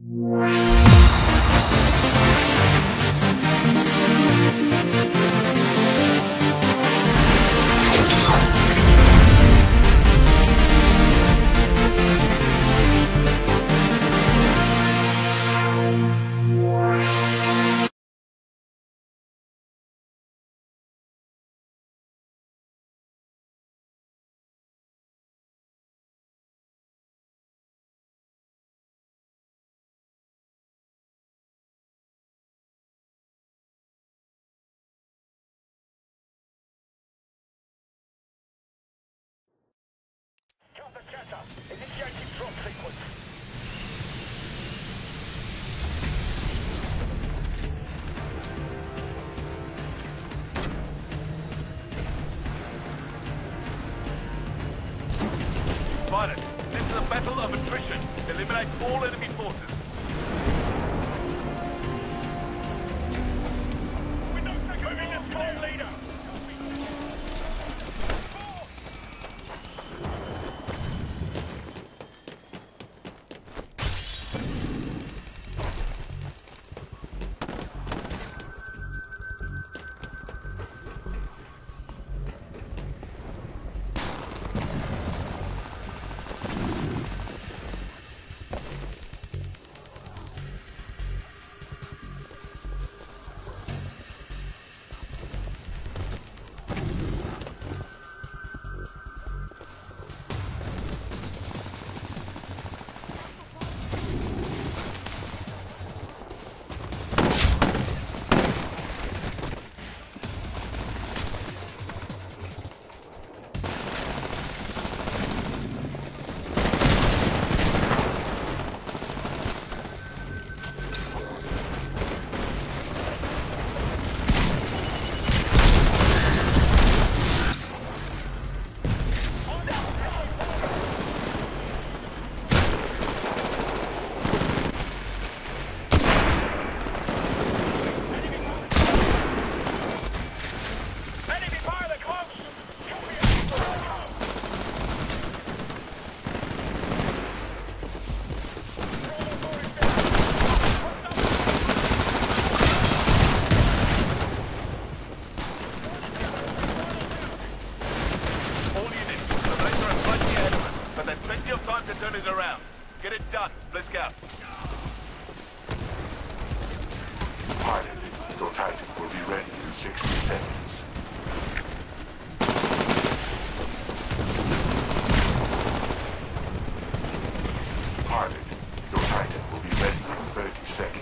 Initiating drop sequence. Pilot, this is a battle of attrition. Eliminate all enemy forces. We're not moving the squad leader. Turn it around. Get it done. Let's go. Pilot, your Titan will be ready in 60 seconds. Pilot, your Titan will be ready in 30 seconds.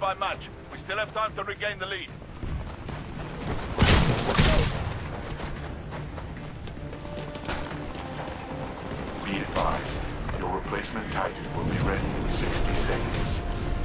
by much. We still have time to regain the lead. Be advised, your replacement Titan will be ready in 60 seconds.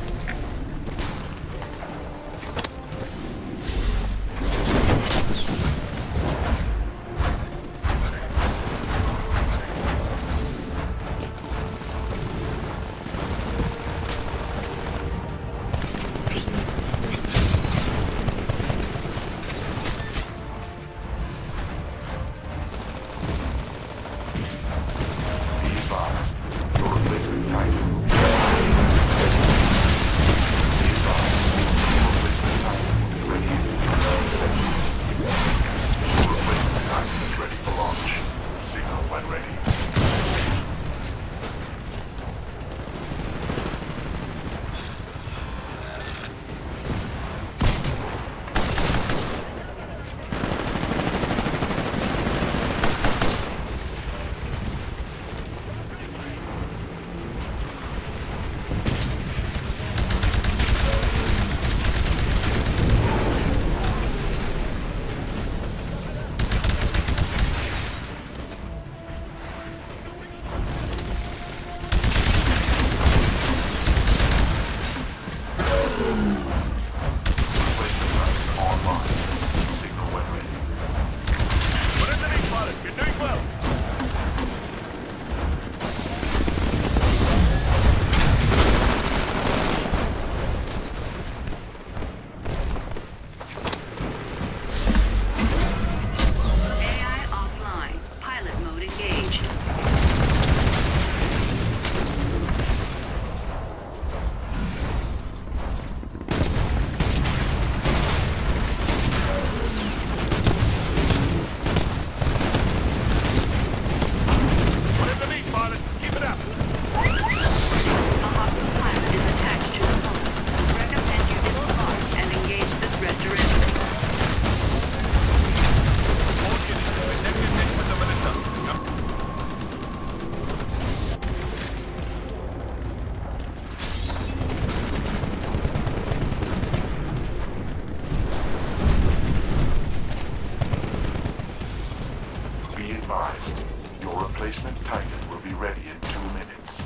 Your replacement Titan will be ready in 2 minutes.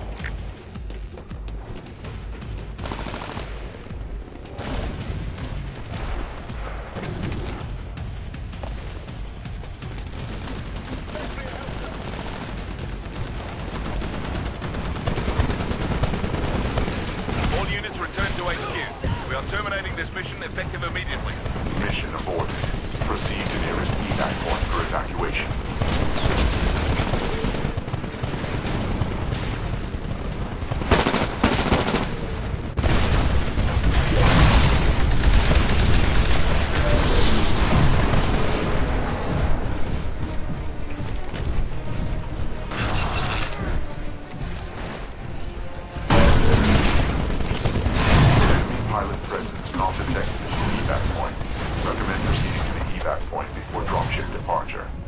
All units return to HQ. We are terminating this mission effective immediately. Mission aborted. Proceed to nearest evac point for evacuation. Pilot presence not detected at the evac point. Recommend proceeding to the evac point before dropship departure.